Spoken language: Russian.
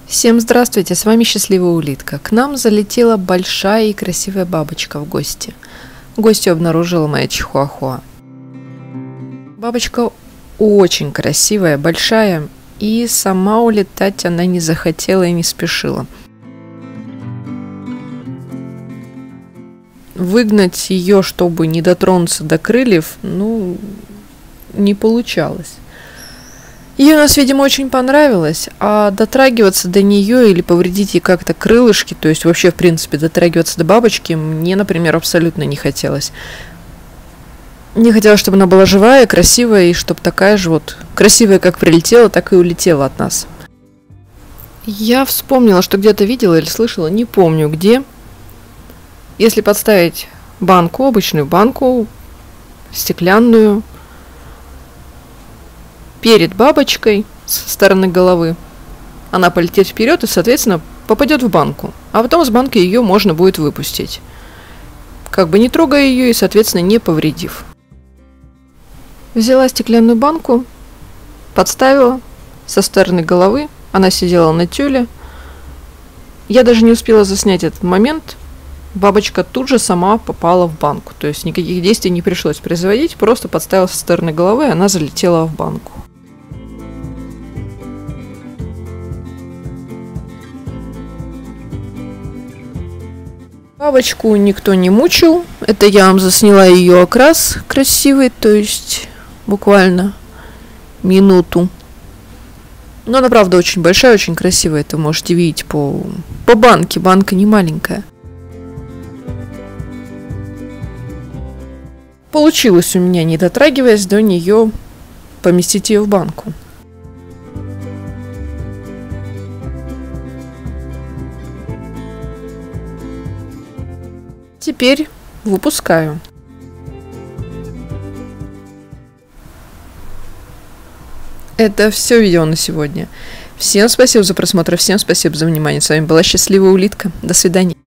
Всем здравствуйте, с вами Счастливая Улитка. К нам залетела большая и красивая бабочка в гости. Гостью обнаружила моя чихуахуа. Бабочка очень красивая, большая, и сама улетать она не захотела и не спешила. Выгнать ее, чтобы не дотронуться до крыльев, не получалось. Ей у нас, видимо, очень понравилось, а дотрагиваться до нее или повредить ей как-то крылышки, то есть вообще, в принципе, дотрагиваться до бабочки, мне, например, абсолютно не хотелось. Не хотелось, чтобы она была живая, красивая, и чтобы такая же вот красивая, как прилетела, так и улетела от нас. Я вспомнила, что где-то видела или слышала, не помню где. Если подставить банку, обычную банку, стеклянную, перед бабочкой со стороны головы, она полетит вперед и, соответственно, попадет в банку. А потом с банки ее можно будет выпустить, как бы не трогая ее и, соответственно, не повредив. Взяла стеклянную банку, подставила со стороны головы, она сидела на тюле. Я даже не успела заснять этот момент. Бабочка тут же сама попала в банку. То есть никаких действий не пришлось производить, просто подставила со стороны головы, и она залетела в банку. Бабочку никто не мучил. Это я вам засняла ее окрас красивый, то есть буквально минуту. Но она, правда, очень большая, очень красивая. Это можете видеть по банке. Банка не маленькая. Получилось у меня, не дотрагиваясь до нее, поместить ее в банку. Теперь выпускаю. Это все видео на сегодня. Всем спасибо за просмотр, всем спасибо за внимание. С вами была Счастливая Улитка. До свидания.